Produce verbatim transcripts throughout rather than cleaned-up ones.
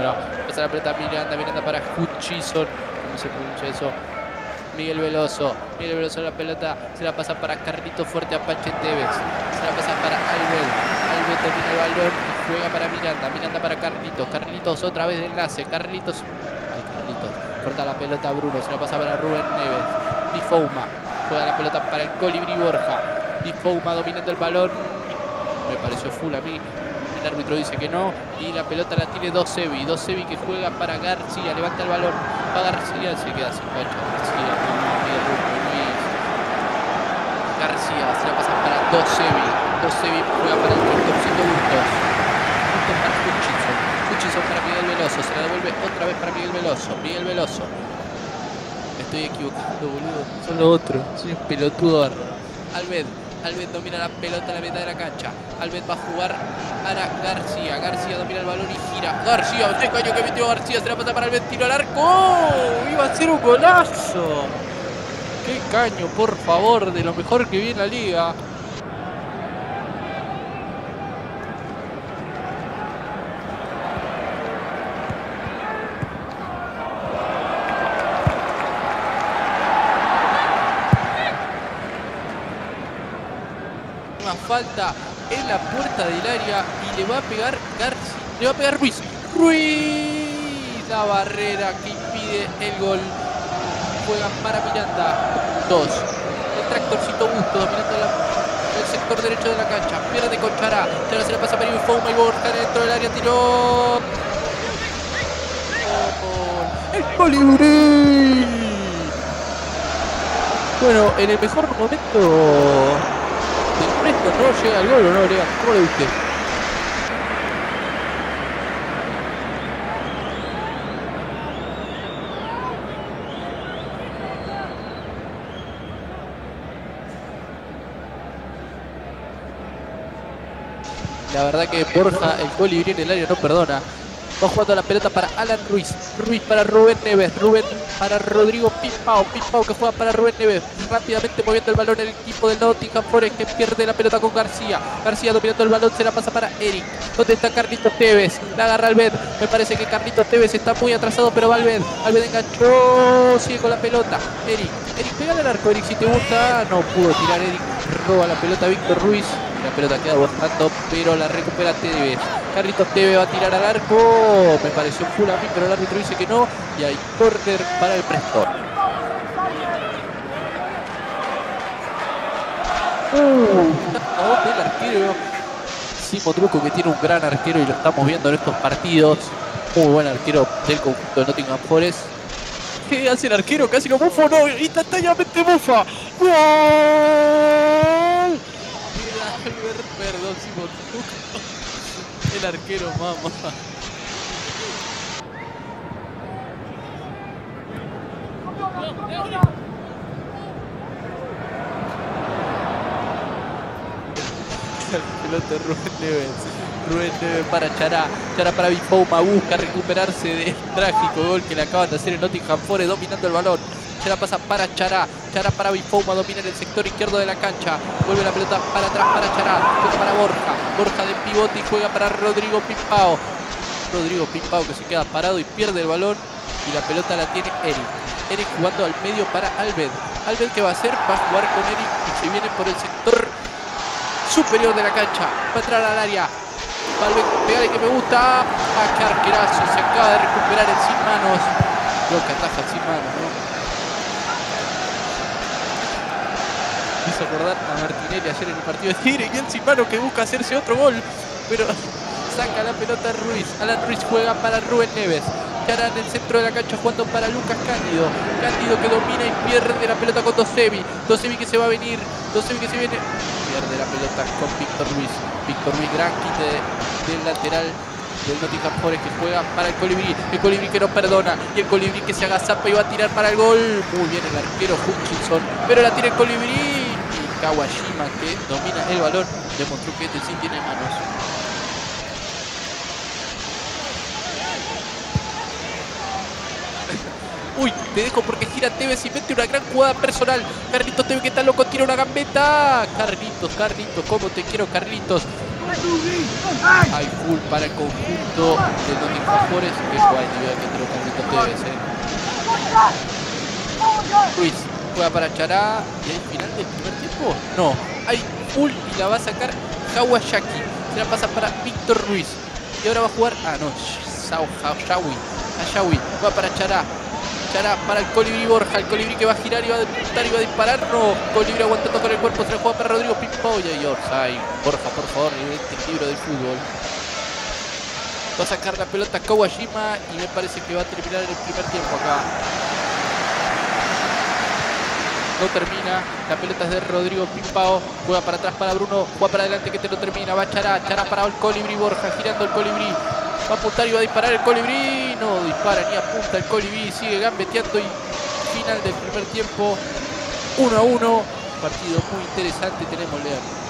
Pasa la pelota Miranda, Miranda para Hutchison. ¿Cómo se pronuncia eso? Miguel Veloso. Miguel Veloso la pelota. Se la pasa para Carlitos Fuerte a Pache Tevez. Se la pasa para Albert. Albert domina el balón y juega para Miranda. Miranda para Carlitos. Carlitos otra vez de enlace. Carlitos. Ay, Carlitos. Corta la pelota a Bruno. Se la pasa para Rubén Neves. Di Fouma. Juega la pelota para el Colibrí Borja. Di Fouma dominando el balón. Me pareció full a mí. El árbitro dice que no. Y la pelota la tiene Dosevi. Dosevi que juega para García. Levanta el balón. Va García. Se queda sin cancha. García. García. Se la pasa para Dosevi. Dosevi juega para el Víctorcito Bustos. Bustos para Hutchison. Hutchison para Miguel Veloso. Se la devuelve otra vez para Miguel Veloso. Miguel Veloso. Me estoy equivocando, boludo. Son los otros. Soy un pelotudo. Albed. Albed domina la pelota en la mitad de la cancha. Albed va a jugar para García. García domina el balón y gira. García, ese caño que metió García. Se la pasa para Albed. Tiro al arco. ¡Oh! Iba a ser un golazo. ¡Qué caño, por favor! De lo mejor que vi en la liga. Una falta en la puerta del área y le va a pegar García, le va a pegar Ruiz. Ruiz, la barrera que impide el gol. Juegan para Miranda. Dos. El tractorcito Busto dominando la, el sector derecho de la cancha. Pierde con Chará. Chará se la pasa para Fouma y Borja dentro del área. Tiró. El Colibrí. Bueno, en el mejor momento del Presto no llega al gol, ¿o no, Lea? ¿Cómo le viste? La verdad que Borja, el Colibrí en el área no perdona. Va jugando la pelota para Alan Ruiz. Ruiz para Rubén Neves. Rubén para Rodrigo Pimpao. Pimpao que juega para Rubén Neves. Rápidamente moviendo el balón el equipo del Nottingham Forest que pierde la pelota con García. García dominando el balón. Se la pasa para Eric. ¿Dónde está Carlitos Tevez? La agarra Albed. Me parece que Carlitos Tevez está muy atrasado, pero va Albed. Albed enganchó. Sigue con la pelota. Eric. Eric, pégale al arco. Eric, si te gusta. No pudo tirar Eric. Roba la pelota Víctor Ruiz. La pelota queda botando, pero la recupera Tevez. Carlitos Tevez va a tirar al arco. Me pareció full a mí, pero el árbitro dice que no. Y hay córner para el Preston. Uh, el arquero Simo Truco, que tiene un gran arquero y lo estamos viendo en estos partidos. Muy buen arquero del conjunto de Nottingham Forest. ¿Qué hace el arquero? Casi lo bufa. No, instantáneamente bufa. ¡Gol! Perdón, Simo Truco. El arquero, mamá. Pelota de Rubén Neves. Rubén Neves para Chará. Chará para Bifouma. Busca recuperarse del trágico gol que le acaban de hacer en Nottingham Forest dominando el balón. Se la pasa para Chará. Chará para Bifouma. Domina en el sector izquierdo de la cancha. Vuelve la pelota para atrás para Chará. Juega para Borja. Borja de pivote y juega para Rodrigo Pimpao. Rodrigo Pimpao que se queda parado y pierde el balón. Y la pelota la tiene Eric. Eric jugando al medio para Albed. Albed, ¿qué va a hacer? Va a jugar con Eric y se viene por el sector superior de la cancha. Va a entrar al área. Albed, pegale que me gusta. Ah, qué arquerazo. Se acaba de recuperar en sin manos. Creo que ataja sin manos, ¿no? Hizo acordar a Martinelli ayer en el partido de Tigre y en sin manos que busca hacerse otro gol. Pero saca la pelota Ruiz. Alan Ruiz juega para Rubén Neves. Chará en el centro de la cancha jugando para Lucas Cándido. Cándido que domina y pierde la pelota con Dosevi. Dosevi que se va a venir. Dosevi que se viene. Pierde la pelota con Víctor Ruiz. Víctor Ruiz, gran quite de, del lateral del Nottingham Forest que juega para el Colibrí. El Colibrí que no perdona. Y el Colibrí que se agazapa y va a tirar para el gol. Muy bien el arquero Hutchinson. Pero la tira el Colibrí. Y Kawashima que domina el balón. Demostró que este sí tiene manos. Uy, te dejo porque gira Tevez y mete una gran jugada personal. Carlitos Tevez que está loco, tira una gambeta. Carlitos, Carlitos, cómo te quiero, Carlitos. Hay full para el conjunto de Nottingham Forest. Que guay, nivel que te lo permito Tevez, eh. Ruiz juega para Chará. ¿Y hay final del primer tiempo? No. Hay full y la va a sacar Kawasaki. Se la pasa para Víctor Ruiz. Y ahora va a jugar. Ah, no. Sao Hayawi. Hayawi. Juega para Chará. Chará para el Colibrí Borja. El Colibrí que va a girar y va a apuntar y va a disparar. No. Colibrí aguantando con el cuerpo. Se la juega para Rodrigo Pimpao. Y offside. Borja, por favor. Este libro del fútbol. Va a sacar la pelota Kawashima. Y me parece que va a terminar el primer tiempo acá. No termina, la pelota es de Rodrigo Pimpao, juega para atrás para Bruno, juega para adelante que te lo termina, va Chará, Chará para el Colibrí Borja, girando el Colibrí, va a apuntar y va a disparar el Colibrí, no dispara ni apunta el Colibrí, sigue gambeteando y final del primer tiempo, uno a uno, partido muy interesante tenemos, León.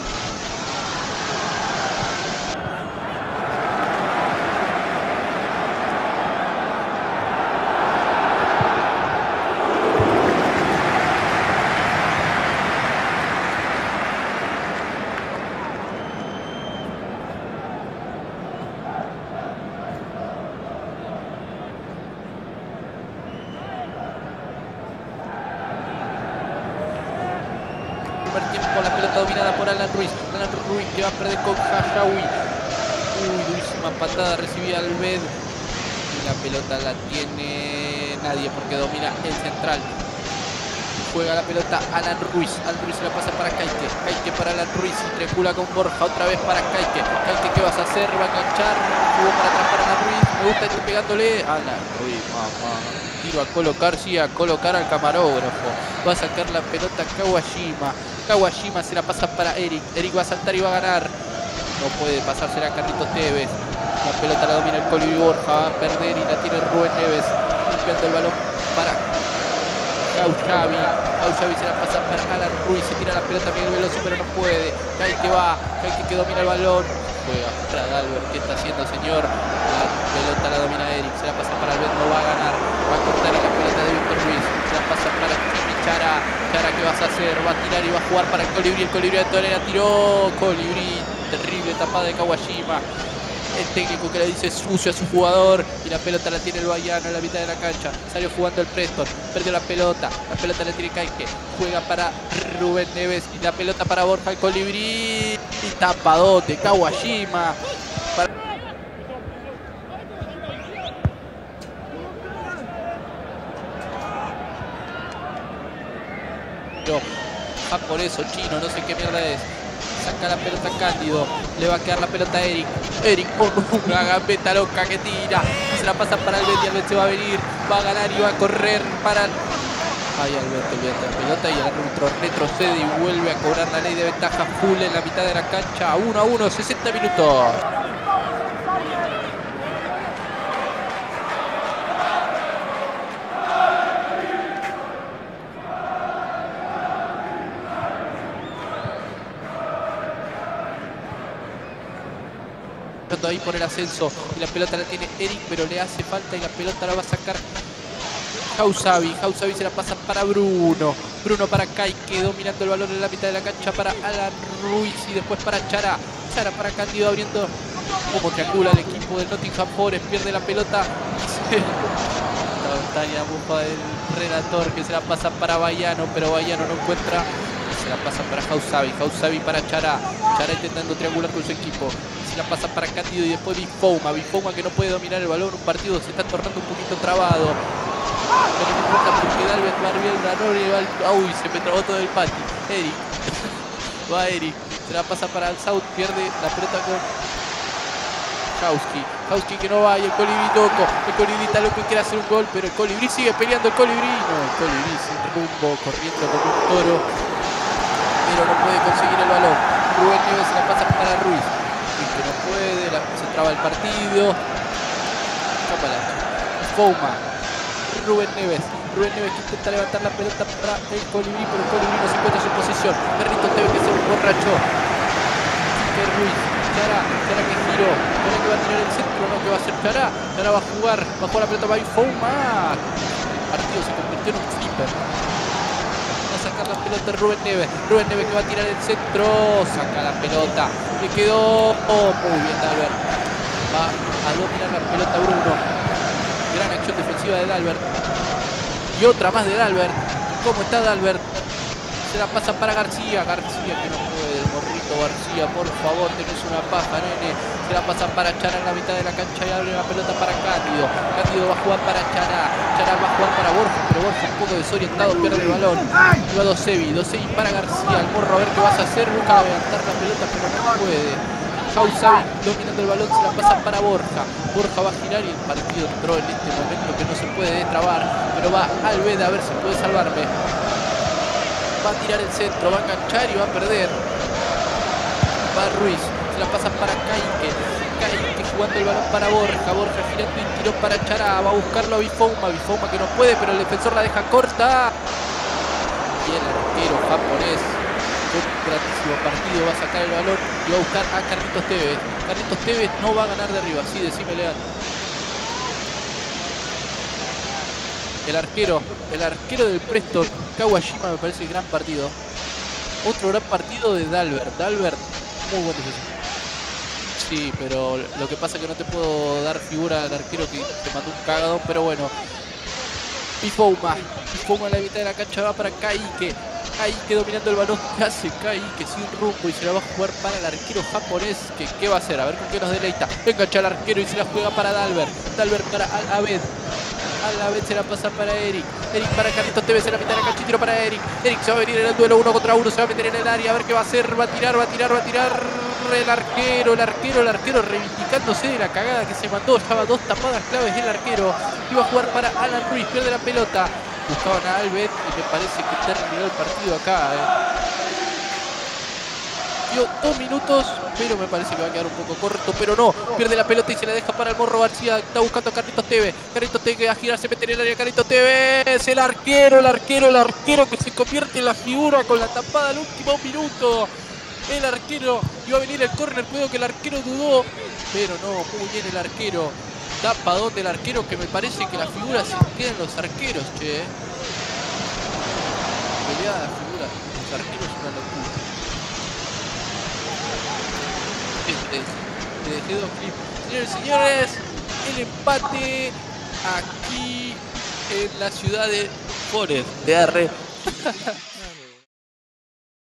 Tiempo, la pelota dominada por Alan Ruiz. Alan Ruiz que va a perder con Hayawi. Uy, durísima patada recibía Alved. Y la pelota la tiene nadie porque domina el central. Juega la pelota Alan Ruiz. Alan Ruiz se la pasa para Kaike. Kaike para Alan Ruiz. Triangula con Borja. Otra vez para Kaike. Kaike, ¿qué vas a hacer? Va a enganchar. Jugó para atrás para Alan Ruiz. Me gusta ir pegándole. Alan Ruiz, mamá. Tiro a colocar, sí, a colocar al camarógrafo. Va a sacar la pelota Kawashima. Kawashima se la pasa para Eric. Eric va a saltar y va a ganar. No puede pasársela a Carlitos Tevez. La pelota la domina el Colibrí Borja. Va a perder y la tiene Rubén Neves. Limpiando el balón para Hayawi. Hayawi se la pasa para Alan Ruiz. Se tira la pelota Miguel Veloso, pero no puede. Kaike va. Kaike que domina el balón. Juega para Dalbert. ¿Qué está haciendo, señor? La pelota la domina Eric. Se la pasa para Albert. No va a ganar. Va a cortar y la pelota de Víctor Ruiz. Se la pasa para Chará. Chará, ¿qué vas a hacer? Va a tirar y va a jugar para el Colibrí. El Colibrí de Tolera tiró. Colibrí. Terrible tapada de Kawashima. El técnico que le dice sucio a su jugador. Y la pelota la tiene el Baiano en la mitad de la cancha. Salió jugando el Preston. Perdió la pelota. La pelota la tiene Kaike. Juega para Rubén Neves. Y la pelota para Borja el Colibrí. Y tapadote. Kawashima. Para... Va por eso, chino, no sé qué mierda es. Saca la pelota Cándido. Le va a quedar la pelota a Eric. Eric con una gambeta loca que tira. Se la pasa para Albert y Albert se va a venir. Va a ganar y va a correr para... Ay, Albert, olvídate la pelota y el árbitro retrocede y vuelve a cobrar la ley de ventaja full en la mitad de la cancha. uno a uno, sesenta minutos. Ahí por el ascenso y la pelota la tiene Eric, pero le hace falta y la pelota la va a sacar Hausavi. Hausavi se la pasa para Bruno. Bruno para Kaike, dominando el balón en la mitad de la cancha para Alan Ruiz y después para Chará. Chará para Cándido abriendo como triangula el equipo del Nottingham Forest. Pierde la pelota. La montaña bufa del relator que se la pasa para Baiano, pero Baiano no encuentra. Se la pasa para Hausavi. Hausavi para Chará. Chará intentando triangular con su equipo. Se la pasa para Cándido y después Bifouma. Bifouma que no puede dominar el balón. Un partido se está tornando un poquito trabado. Pero no importa porque Dalbert va bien, va. Uy, se me trabó todo el patio. Eric. Va Eric. Se la pasa para el South. Pierde la pelota con Hauski. Hauski que no va y el Colibrí loco. El Colibrí está loco y quiere hacer un gol, pero el Colibrí sigue peleando. El Colibrí. No, el Colibrí sin rumbo, corriendo como un toro. Pero no puede conseguir el balón. Rubén Neves se la pasa para Ruiz. Y que no puede, la, se traba el partido. Fouma. Rubén Neves. Rubén Neves que intenta levantar la pelota para el Colibrí, pero el Colibrí no se encuentra en su posición. Perrito Tevez que se borrachó. Que Ruiz. Chará. Chará que giró. Chará que va a tirar el centro. No, que va a hacer Chará. Chará va a jugar. Va a jugar la pelota para Fouma. El partido se convirtió en un flipper. sacar la pelota Rubén Neves. Rubén Neves que va a tirar el centro. Saca la pelota. Le quedó. Oh, muy bien Dalbert. Va a dominar la pelota Bruno. Gran acción defensiva de Dalbert. Y otra más de Dalbert. ¿Cómo está Dalbert? Se la pasa para García. García que no puede. El morrito García, por favor, tenés una paja, nene. Se la pasa para Chará en la mitad de la cancha y abre la pelota para Cándido. Cándido va a jugar para Chará. Chará va a jugar para Borja, pero Borja un poco desorientado, pierde el balón. Y va Dosevi. Dosevi para García. El morro a ver qué vas a hacer. Busca levantar la pelota, pero no puede. Hausavi dominando el balón, se la pasa para Borja. Borja va a girar y el partido entró en este momento que no se puede destrabar. Pero va Alveda a ver si puede salvarme. Va a tirar el centro, va a enganchar y va a perder. Va Ruiz, se la pasa para Caique. Caique jugando el balón para Borja. Borja girando y tiró para Chará. Va a buscarlo a Bifouma. Bifouma que no puede, pero el defensor la deja corta. Y el arquero japonés, con un grandísimo partido, va a sacar el balón y va a buscar a Carlitos Tevez. Carlitos Tevez no va a ganar de arriba, sí, decime Leandro. El arquero, el arquero del Preston, Kawashima, me parece gran partido. Otro gran partido de Dalbert. Dalbert, muy buen defensor. Sí, pero lo que pasa es que no te puedo dar figura al arquero que te mandó un cagadón, pero bueno. Bifouma, Bifouma en la mitad de la cancha va para Kaique. Kaique dominando el balón, ¿qué hace Kaique sin rumbo y se la va a jugar para el arquero japonés? Que ¿qué va a hacer? A ver con qué nos deleita. Engancha al arquero y se la juega para Dalbert. Dalbert para Al-Abed. Al-Abed se la pasa para Eric. Eric para Carlitos Tevez en la mitad de la cancha y tiro para Eric. Eric se va a venir en el duelo uno contra uno, se va a meter en el área, a ver qué va a hacer. Va a tirar, va a tirar, va a tirar. El arquero, el arquero, el arquero reivindicándose de la cagada que se mandó. Estaba dos tapadas claves el arquero. Iba a jugar para Alan Ruiz, pierde la pelota. Buscaban a Alved y me parece que terminó el partido acá. Eh. Dio dos minutos, pero me parece que va a quedar un poco corto, pero no. Pierde la pelota y se la deja para el morro García. Está buscando a Carlitos Tevez. Carlitos Tevez que va a girar, se mete en el área. Carlitos Tevez, el arquero, el arquero, el arquero que se convierte en la figura con la tapada al último minuto. El arquero, iba a venir el córner, cuidado que el arquero dudó, pero no, muy bien el arquero. Tapadón del arquero, que me parece que la figura se queda en los arqueros, che. Peleada la figura, los arqueros es una locura. Este es, te dejé dos clips. Señores y señores, el empate aquí en la ciudad de Forest. De R.